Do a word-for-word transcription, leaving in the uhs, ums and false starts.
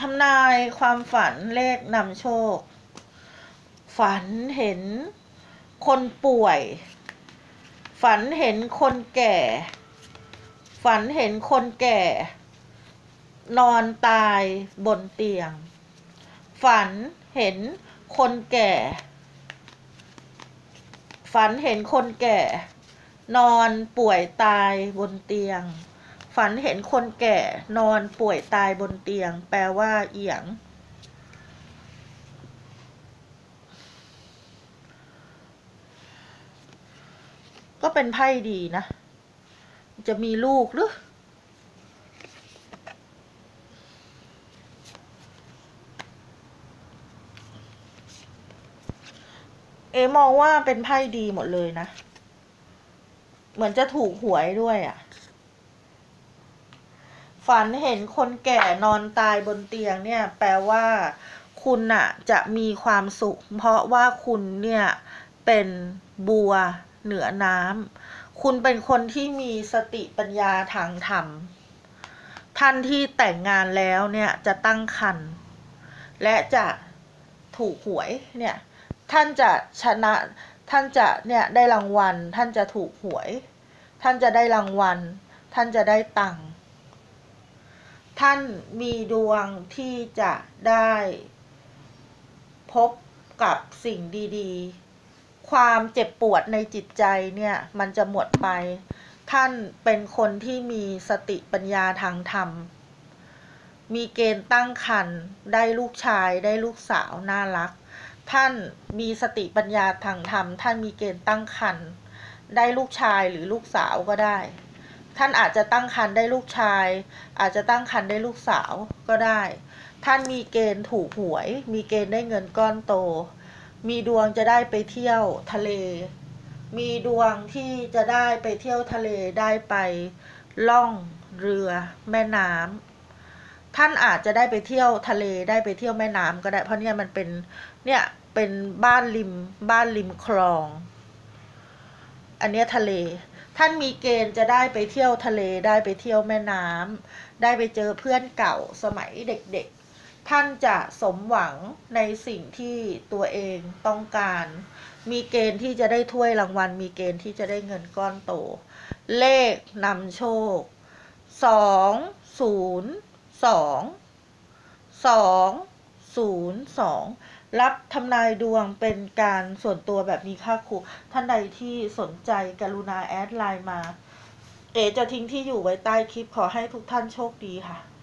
ำนายความฝันเลขนำโชคฝันเห็นคนป่วยฝันเห็นคนแก่ฝันเห็นคนแก่นอนตายบนเตียงฝันเห็นคนแก่ฝันเห็นคนแก่นอนป่วยตายบนเตียงฝันเห็นคนแก่นอนป่วยตายบนเตียงแปลว่าเอียงก็เป็นไพ่ดีนะจะมีลูกหรือเอมองว่าเป็นไพ่ดีหมดเลยนะเหมือนจะถูกหวยด้วยอ่ะฝันเห็นคนแก่นอนตายบนเตียงเนี่ยแปลว่าคุณน่ะจะมีความสุขเพราะว่าคุณเนี่ยเป็นบัวเหนือน้ำคุณเป็นคนที่มีสติปัญญาทางธรรมท่านที่แต่งงานแล้วเนี่ยจะตั้งครรภ์และจะถูกหวยเนี่ยท่านจะชนะท่านจะเนี่ยได้รางวัลท่านจะถูกหวยท่านจะได้รางวัลท่านจะได้ตังค์ท่านมีดวงที่จะได้พบกับสิ่งดีๆความเจ็บปวดในจิตใจเนี่ยมันจะหมดไปท่านเป็นคนที่มีสติปัญญาทางธรรมมีเกณฑ์ตั้งครรภ์ได้ลูกชายได้ลูกสาวน่ารักท่านมีสติปัญญาทางธรรมท่านมีเกณฑ์ตั้งครรภ์ได้ลูกชายหรือลูกสาวก็ได้ท่านอาจจะตั้งครรภ์ได้ลูกชายอาจจะตั้งครรภ์ได้ลูกสาวก็ได้ท่านมีเกณฑ์ถูกหวยมีเกณฑ์ได้เงินก้อนโตมีดวงจะได้ไปเที่ยวทะเลมีดวงที่จะได้ไปเที่ยวทะเลได้ไปล่องเรือแม่น้ำท่านอาจจะได้ไปเที่ยวทะเลได้ไปเที่ยวแม่น้ำก็ได้เพราะเนี่ยมันเป็นเนี่ยเป็นบ้านริมบ้านริมคลองอันนี้ทะเลท่านมีเกณฑ์จะได้ไปเที่ยวทะเลได้ไปเที่ยวแม่น้ำได้ไปเจอเพื่อนเก่าสมัยเด็กๆท่านจะสมหวังในสิ่งที่ตัวเองต้องการมีเกณฑ์ที่จะได้ถ้วยรางวัลมีเกณฑ์ที่จะได้เงินก้อนโตเลขนำโชคสองศูนย์สองสองศูนย์สองรับทำนายดวงเป็นการส่วนตัวแบบมีค่าครูท่านใดที่สนใจกรุณาแอดไลน์มาเอ๋จะทิ้งที่อยู่ไว้ใต้คลิปขอให้ทุกท่านโชคดีค่ะ